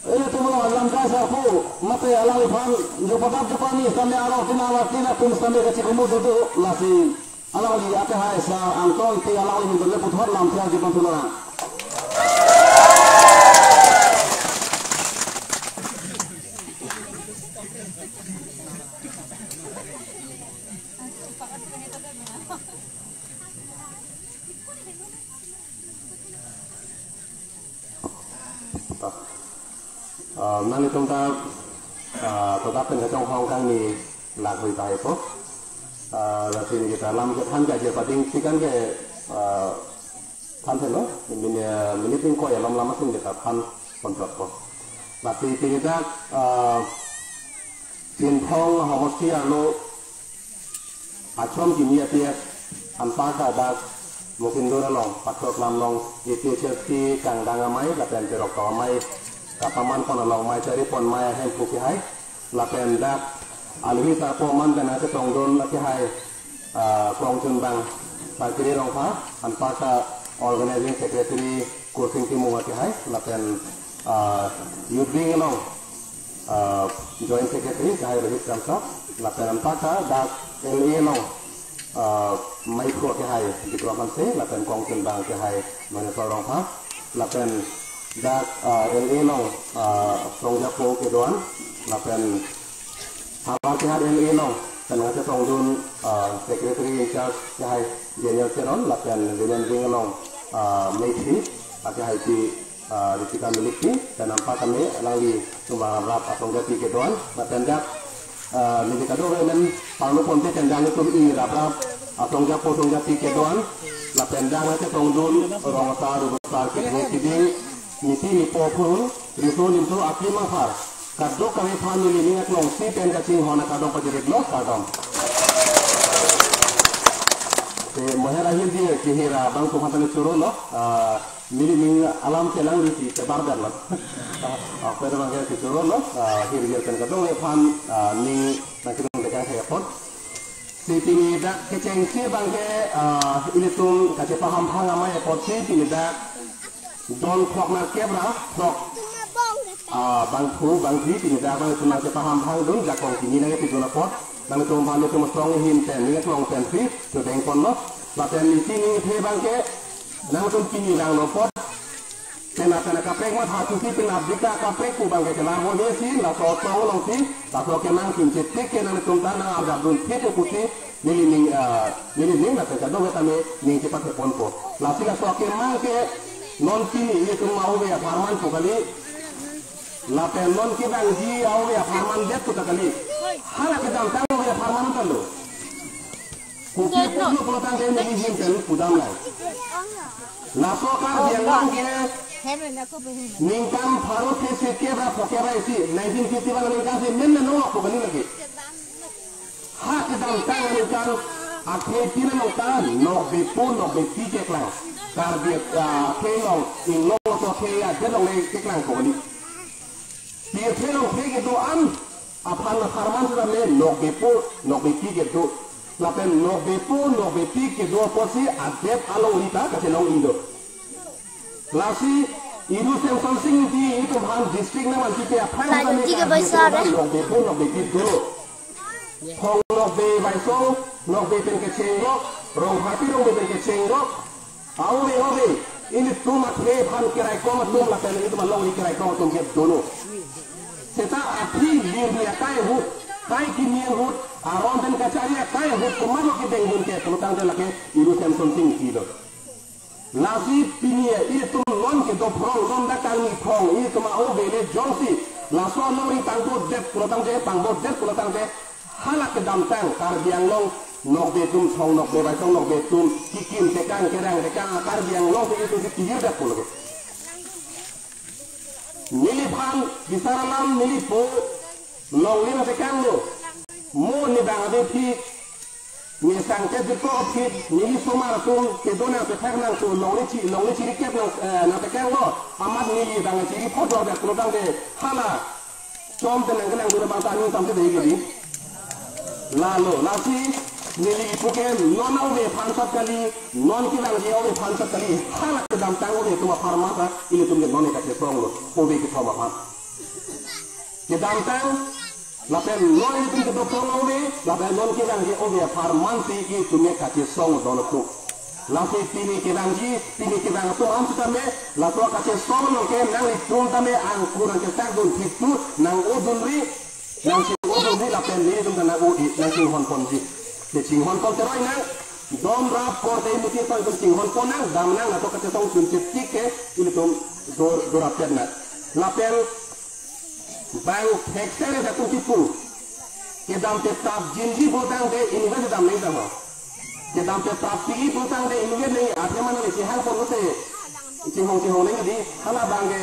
itu mau alam dasar pu mate alam ifan jo patap japani sampai arah tina tum sampai ke cikumu itu lasi alam li apa hai sa angkong ti alam li berle puthor lam tia jipan tulana nanti chúng ta tetapkan ke trong hong kang ni lạc hồi tài tốt là thì kita làm cái than cái gì paling sih kan ke than thế nó mình tin coi làm masing kita than kontrak kok là thì kita tiền thong họ mesti alo acom kimia tiap anpa kada mungkin dora long patok lam long itu certi kang dangamai la pen jerok kamai kapaman kon long mai cari pon mai hen puki hai la pen dak alwi ta poman dan ate tong don la ki hai kong chun bang pa kiri rong pha anpa ka organizing secretary kursin ki mu ki hai la pen youth being long joint secretary kai rohit ramsa la pen anpa ka dak LA long mai ko ke hai di provinsi se la pen kong chun bang ke hai mana sorong pha la pen dak LA long song japo ke doan la pen apa ke hai LA long dan ada song dun secretary in charge ke hai general seron la pen dengan ding long mai thi ke hai di disikan miliki dan nampak kami lagi cuma rap atau jati ke doan la pen dak ni kado men palu ponte tendang itu i rap atong jati ke doan la pendang ate tong dun rong besar ke kiding niti ni popul riso nimso api mahar kado kami family ni ak long si pen kacing hona kado pajere blok kadom te mohera hindi ke hira bang ko hatane churo lo mili ming alam telang ri te barbar lo apa ro bang ke churo lo hir yer kan kado fan ni nakidong de ka pot si ini dak keceng si bangke ini tuh kasih paham amai potsi ini dak don klok nak kebra klok bang thi ini dak bang cuma kasih paham dun dak kong ini nanti tidur pot bang tuh bang itu mestong him ten ini klong ten thi tuh dengkon lo laten ini sini he bangke nama tuh kini lang lo pot tena kapek mat hatu si penat dika kapek ku bangke kelar ho si la so long si la so kenang kin cetek kenang tuh tanah ada dun itu putih nilining na kado kami ning cepat ke ponpo la sila so ke mang ke non kini itu mau ya farman ko kali la pe non ki bang ji au ya farman det ko kali hala ke dam tang ya farman kan lo ku ki ko ko tang ke ni jin kan pudam lai la so kar dia lang ke ningkam faru ke se ke ba poke ba isi 1951 ningkam se men no ko kali lagi hak dalam tangan ikan akhir tina nongtan nok bepo nok beti keklang karbiet kelong inong atau kaya jadi oleh keklang kau ni dia kelong kaya itu apa nak farman sudah le nok bepo nok beti gitu lapen nok bepo nok beti kedua porsi adep alo ulita kasih nong indo lasi iru sing di itu han district nama kita apa yang nok bepo nok beti dulu Hong nok be baiso nok be pen keceng rok rong hati rong be pen keceng rok awe ini tumat he pan kirai ko tum la pen itu malong ni kirai ko tum ke dono seta api lir ni kai hut kai kimien hut aron den kacari kai hut kumano ki deng hun ke tulutang de lake iru sem something kilo lasi pinie itu non ke do prong non da kang ni prong itu ma o be le jongsi laso no ri tangko det tulutang de pangbo det tulutang de halak ke dam tang kar biang long nok betum song nok be baitong nok betum kikim tekang kerang tekang kar biang long itu dikir dak puluh nili phan bisaralam nili po long lima tekang lo mo ni bang ade thi ni sang ke diko phit nili sumar tum ke dona pe thang nang tu long ni chi kep nang na tekang lo amat nili bang chi pho do dak puluh de hala chom tenang kenang dura bang tani sampai de gedi lalu nasi nili ipuken non awe pansat kali non kilang dia awe pansat kali halak ke dalam tangan itu farmasa ini tuh non ka song lo obe ke thoma ke dantang lapen non itu ke doktor obe lapen non ke lang ke obe farmanti itu me kace song donotu lapi tini ke lang tu am tame la to kace song no ke nang itun tame ang kurang ke tak dun titu nang udun ri nang si udun ri lapen ni dum na udi nang sing hon ponji ke sing hon pon teroi nang dom rap ko te muti to itu sing hon pon nang dam nang la to kace song sun tik ke ini tum do rapen na lapen bang hektar satu tipu ke dam tetap jinji botang de ini kan dam नहीं dam ke dam tetap tinggi botang de ini kan नहीं आते mana ni hal pun होते cihong नहीं di hala bang ke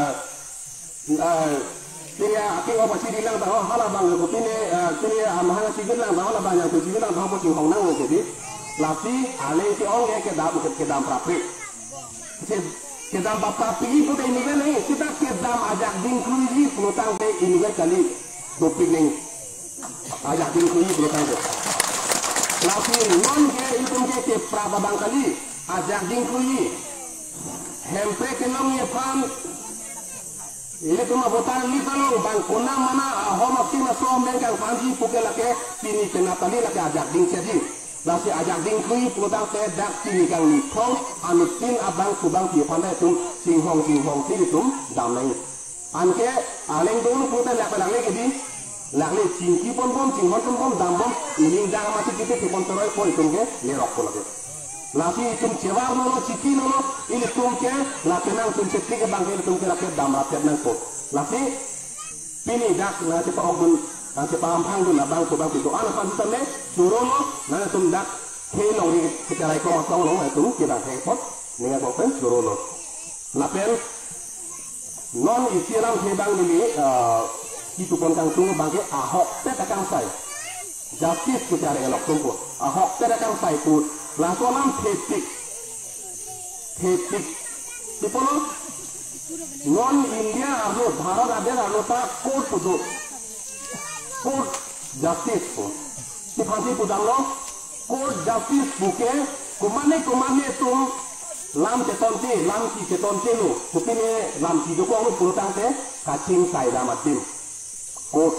dia aking apa sih bilang tahu hala bang ke tini amahang sih bilang tahu hala bang yang sih bilang tahu pun cihong nang jadi lapi ale si orang ke dam prapi kedam bapak pergi pun ini kan ni kita kedam ajak dingkruji pelutang te ini kan kali topik ni ajak dingkruji pelutang te lapir non ke itu ke prabang kali ajak dingkruji hempe kenam ye pam ini tu mah botan ni kalau bang kona mana homa kina so mengkang panji pukelake pini kena tali lake ajak dingkruji lasi ajak dingkui pelutang te dak sini kang ni kong anutin abang kubang ti pandai tum singhong ti tum dam nai anke aleng dulu pelutang lak padang le kedi lak le cingki pon singhong dam bom ini dang mati kita ti pon teroi pon tum ke le rok ko lage lasi tum cewar no ciki no ini tum ke lak nang tum cekti ke bang ke tum ke lak dam rakyat nang ko lasi pini dak na ti pa ogun nanti paham dulu bang kubang itu anak panjang me suruh no nanti tumdak helong di secara ekonomi tolong itu kita repot dengan bopen suruh no lapel non isiran hebang ini itu pun kang tunggu bangke ahok tetakang saya justice secara elok tunggu ahok tetakang saya itu langsung tetik itu non India arlo Bharat ada arlo tak court itu court justice ko si phansi pudang lo court justice buke kumane tum lam te tonte lo kupine lam ti do ko lo pulutang te kaching sai damatim court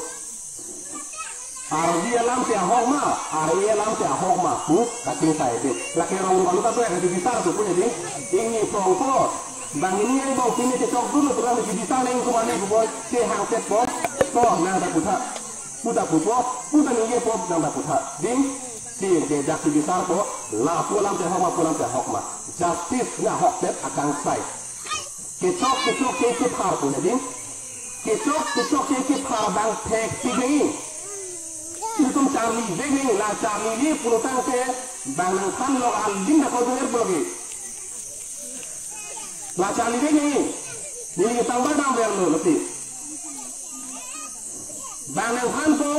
ardia lam te ahok ma pu kaching sai de laki rong balu ta to yang dibisar tu punya di ini prongko bang ini yang bau sini te tok dulu terang dibisar ning kumane boy se hang set boy to na ta puta puta ni ye pop nang puta ding si de dak di besar po la pulang te hok ma justice na hok set akan sai kecok ke par po ding kecok ke par bang tek ti ni itu cari ding la cari ni pulutang ke bang nang kan lo al ding ko dur blogi la cari ding ni tambah dang ber lo lebih Banang hanto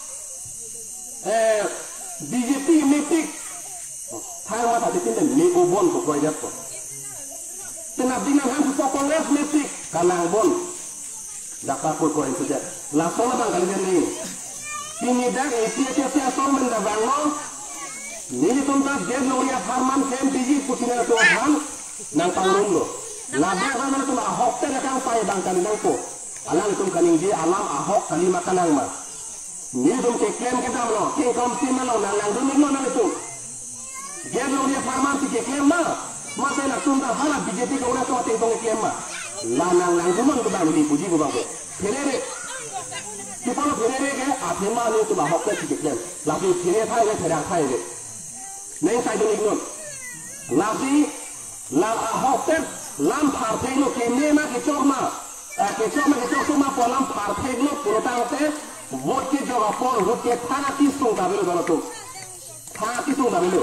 BJP meeting thang mata ditin ni ubon ko ko jat ko tenab dinang han ko kongres meeting kanang bon daka ko ko itu jat la sola bang kali ni ini dak eti so menda bango ni tumta den lo ya farman kem biji putina to han nang pangrung lo la dak han to ma hok te kang pai bang kali nang ko alang tum kaning di alam ahok kali makanang ma ni dum ke klaim ke dam lo ke kom tin lo nang dum ni nang itu dia lo dia farman ti ke klaim ma te na tum da hala BJP ko na to te to klaim ma la nang dum ko dam ni puji ko bang pherere ti palo pherere ke ate ma ni to ba hok ke ti klaim la ti phere thai ke thera thai ke nei sai dum ni non la ti la ahok te lam phar thai lo ke ne ma ke chok ma kecok semua polam partai lo purutang te vote ke jawa por vote ke thana kisung tabelo dolo tu thana kisung tabelo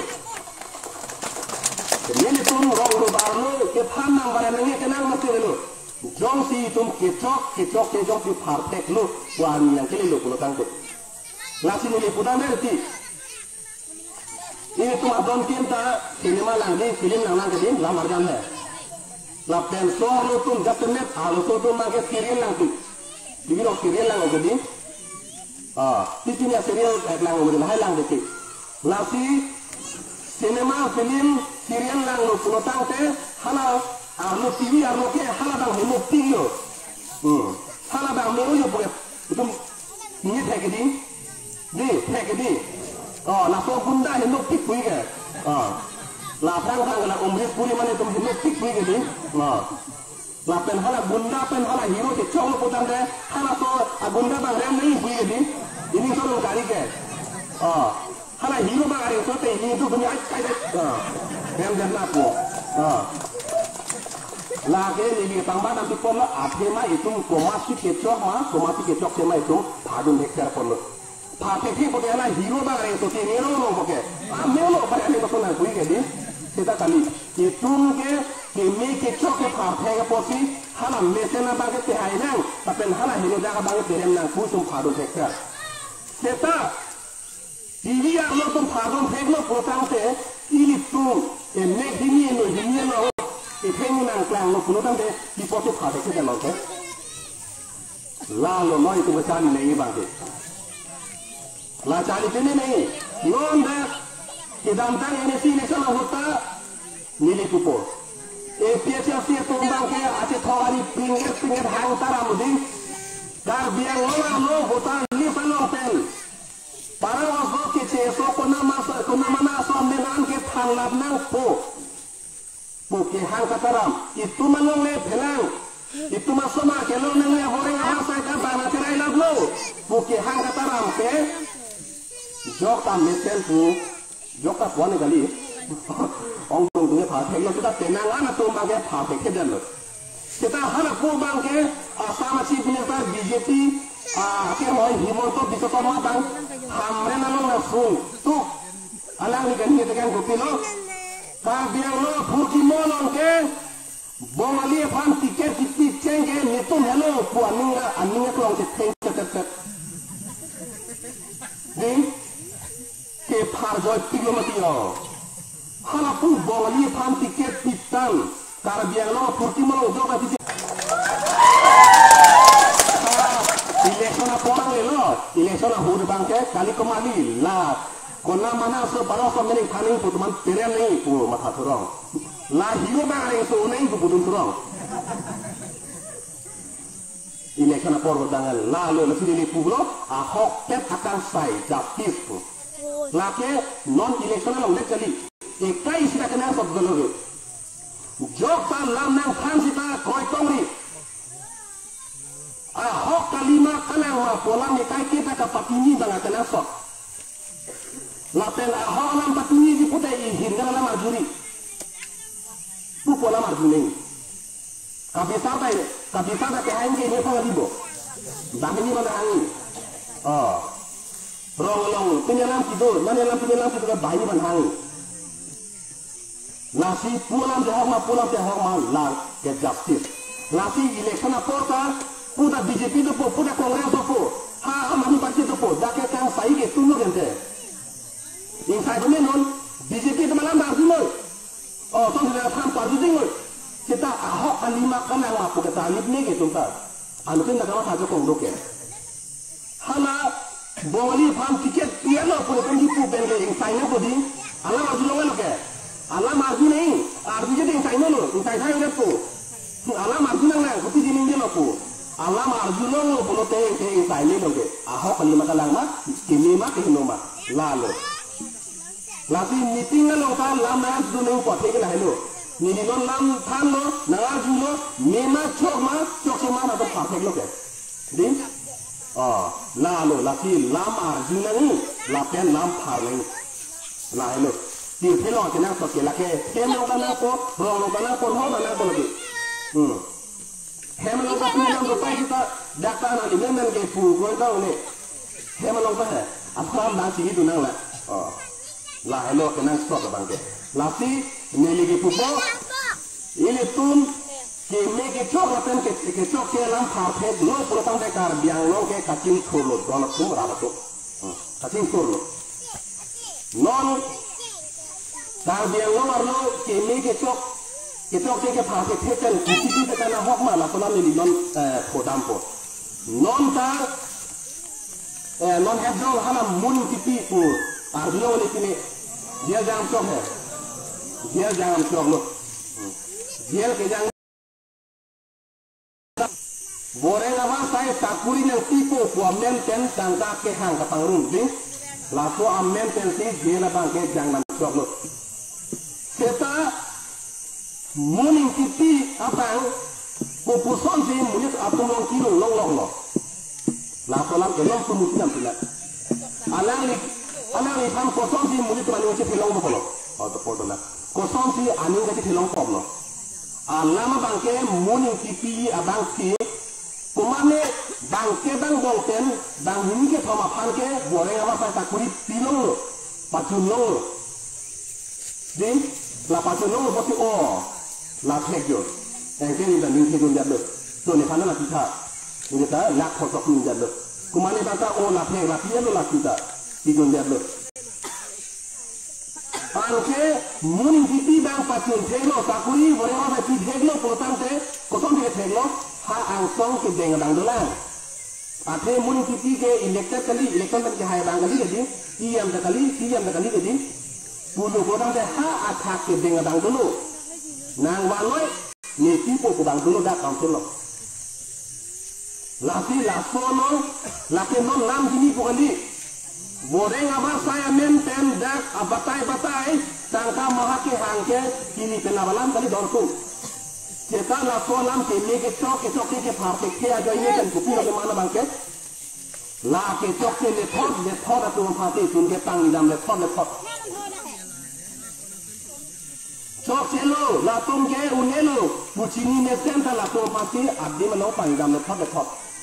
ini tum rong ro barlo ke than nang bare nang ke nang mate lo jong si tum kecok ke jong si partai lo wan yang ke lo purutang te lasi ni pudang nerti ini tum adon kinta sinema lang di film nang ke din lamar jam hai lapten solo tum gatmet alo to tum mage serial lang tu dibilo serial lang ogedi titinya serial lang ogedi hai lang deki lasi cinema film serial lang lo pulotang te hala alo TV alo ke hala dang hemo tingyo hala dang mo yo itu ini tek di tek di la so bunda hendo pik pui ke la phang phang la umri puri mane tum hendo pik pui ke di la pen hala bunda pen hala hero ke chong ko tan de hala so bunda bang rem nahi pui ke di ini so lo gari ke hala hero bang are so te ini tu dunia kai de rem jan la ko la ke ni tang ba nanti pon la athe ma itu komasi ke chok se ma itu phadun hektar pon Pakai sih pakai anak hero bang itu sih hero lo pakai. Melo pakai ini pasal nak kuih jadi kita kali itu ke kami kecok ke pakai ke posi halam mesin bang ke tehai nang tapi halam hero jaga bang terem nang kusum phadun hektar. Kita ini yang lo tum phadun hektar potang se ini tu mek dini lo itu nang kelang lo punutang se di posi phadun hektar lo ke. Lalu lo itu macam ni bang ke. La cari sini nih, nonda kita ini sini sana hota nili kupo. Piasa tumbang ke aceh thawari pinggir hang taramudi, dar biang lo hota ni penolong. Para waktu kece so kuna mana sombenan ke thanglap nang po ke hang kataram itu manong le phelang. Itu masuk mah kalau nengnya orang apa saya kata nak cerai lagu, bukan hang kata rampe, jok tam mesin tu, jok tak puan kali, orang tunggu pakai lo kita tenangan atau bagai pakai ke dalam, kita harap pun bangke sama si penyerta BJP, kehoi himonto bisa sama bang, hamre nalong langsung, tu, alang ni kan kita kan kopi lo, kabiang lo purki molong ke. Bongali fan tiket cenge nitum hello pu aninga ko ang tek din ke phar joy pilomati lo hala pu bongali fan tiket pitan kar biang lo purti mo do ka tiket election porang le lo election hud bangke kali kemali la kona mana so paro so meni khaning putuman terem nei pu matha thurong la hero bang so nei pu putun thurong election por dangal la lo le sini pu lo ahok pet akan sai justice pu la ke non election lo le kali ekai sira kena sob galo jok ta lam nang khan sita koi kongri ahok kalima kana wa polam ekai kita ka patini bang kena sob lapen ahok lam patini di putai hinda lam arjuri tu pola marjuni kabisata ke hangi ni pa libo dahini mana hangi rong penyelam tidur penyelam tidur bayi man hangi nasi pulang jahok la ke justice nasi election apota puda BJP tu puda kongres tu mani parti tu dake kang sai ke tunu gente in sai non BJP tu malam arjuna so sudah tham parti dingoi kita ahok alima kan yang aku kata alip ni gitu tak anu kan nak apa kong doke hala boli farm tiket piano pun kan hipu benge ing saina bodi ala arjuna lo ke ala arjuna ing arjuna ing saina lo ing saina ing ko ala arjuna nang kuti dinin dia lo ko ala arjuna lo pun te ing saina lo ke ahok alima kan lang ma kimi ma ke no ma lalo lati meeting lo ta lam na dunia ko te ke la hello ni non lam than lo na arjuna mema chok ma na to perfect lo ke din lalo lati lam arjuna ni la pen lam phar ni la hello ti thelo ke na so ke la ke hem lo kana ko ro lo kana ko ho na ko lo hem lo ka ni lam ro pa kita dakta na ni men ke pu ko ta ni hem lo ka hai apam na si tu nang la la hello ke na so ka bang ke lati ni lagi pupo ini tum ke me ke chok rapen ke chok ke lam perfect lo protang de kar biang lo ke kacing kholo don tum ra to kacing kholo non kar biang lo arlo ke me ke chok ke perfect theken kiti de kana hok ma la to nam ni non khodam po non ta non heb do hala mun kiti po arlo ni kini dia jam chok hai dia jangan chok lo dia ke jangan Boreng apa saya takuri yang tipu puamen ten tangka ke hang kapangrung di laso amen ten si jena bangke jangan joglo. Kita morning kiti abang popuson si mulut atulong kilo long lo. Laso lam elong pemutian tidak. Alang ni pam kosong si mulut mani wajib hilong bokolo. Oh tepodo lah. Kosong si aning wajib hilong koplo. Alama bangke morning kiti abang si kumane bangke bang bongten bang ini ke thoma pan ke boreng apa saya takuri pilong lo pacunong lo di la pacunong lo pasti la thekyo engke ni dan ning thekyo jadlo to ne pana la kita ni ta la khosok ni jadlo kumane bangka la thek la pia lo la kita thekyo jadlo panke muning titi bang pacun theklo takuri boreng apa ti theklo potante kosong dia theklo ha angsong ke dengan bang dolang. Ate mun kiti ke elected kali ke hai bang kali jadi, siam kali jadi. Puluh orang deh ha attack ke dengan bang dulu. Nang waloi ni tipu ke bang dulu dah kampung lo. Lasi lasono, laki non lam sini pukali. Boreng apa saya menten dak abatai tangka mahake hangke kini penawalan kali dorku. Kita lasolam ke leke cok ke parke ke aja ini kan kupi lo mana bangke la ke cok ke le thot atau parke sun ke tang idam le thot cok celo la tum ke unelo bucini ne senta la tum parke abdi mano pang idam le thot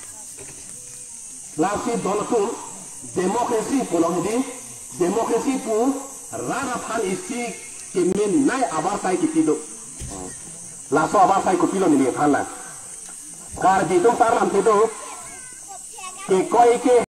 la si donatum demokrasi pulang ini demokrasi pu rana pan isi ke min nai abar sai kitido laso apa saya kupilo ni lihat halan. Karena itu taram itu ke koi ke